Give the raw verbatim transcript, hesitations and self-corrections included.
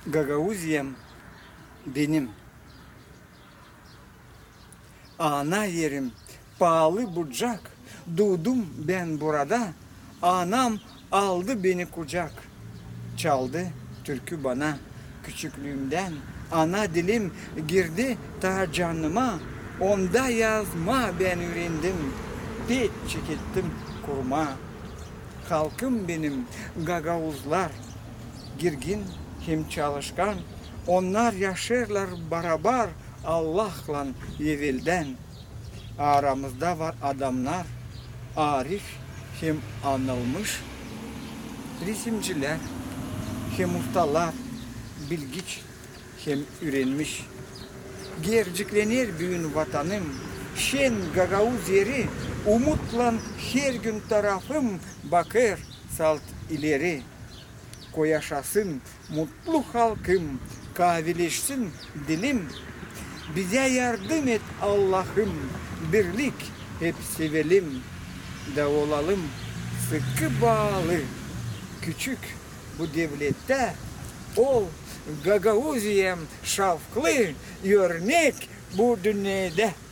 Gagauziyem benim. Ana yerim, pahalı bucak. Doğdum ben burada. Anam aldı beni kucak. Çaldı türkü bana küçüklüğümden. Ana dilim girdi ta canıma. Onda yazma ben öğrendim. Pek çekildim kurma. Halkım benim Gagauzlar. Girgin hem çalışkan. Onlar yaşarlar beraber Allah'la evvelden. Aramızda var adamlar. Arif hem anılmış. Resimciler hem ustalar. Bilgiç hem öğrenmiş. Gerçeklenir büyün vatanım. Şen Gagauz yeri. Umutla her gün tarafım bakır salt ileri. Koyaşasın mutlu halkım, kahveleşsin dilim. Bize yardım et Allah'ım, birlik hep sevelim. Da olalım sıkı bağlı, küçük bu devlette. Ol Gagauziyem şavklı, örnek bu dünyada.